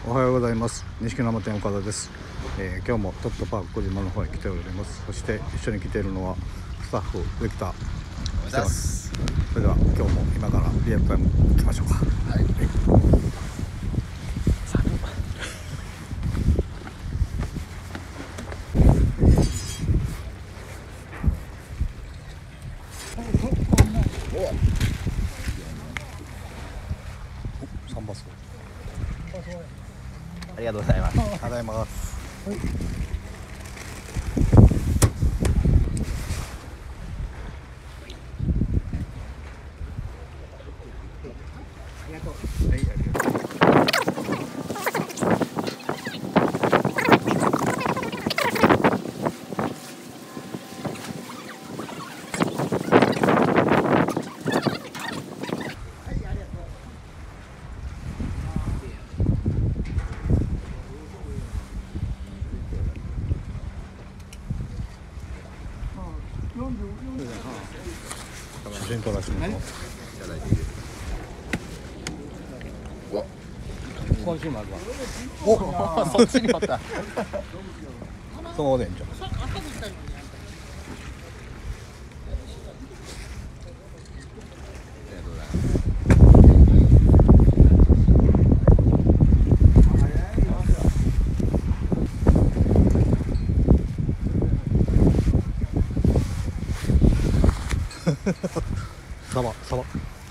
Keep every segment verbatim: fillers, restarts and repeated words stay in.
おはようございます。錦生店岡田です。えー、今日もトットパーク小島の方へ来ております。そして一緒に来ているのはスタッフウィクター来てます。それでは今日も今からリアルタイム行きましょうか。はい、サンバソありがとうございます。 ありがとうございます。はい、ありがとう。はい、ありがとう。写真撮らせてもらおう。 いただいていいですか。うわ、 今週もあるわ。 お、そっちにあった。 そうでんじゃん。サバサバ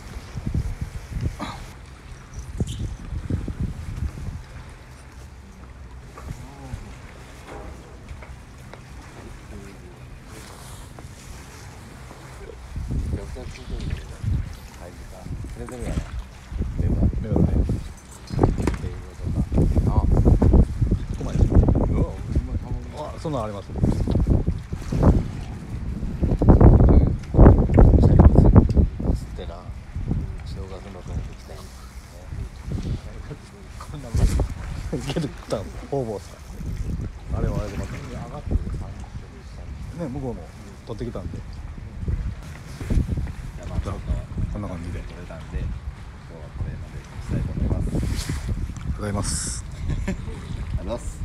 プレゼンやな。 メロね。 あ、 うまい。あ、そんなんあります。けど多分方々さあれはあれでまたね向こうの取ってきたんで、 じゃあまあちょっとこんな感じで取れたんで、今日はこれまでにしたいと思います。 ございます。 ありがとうございます。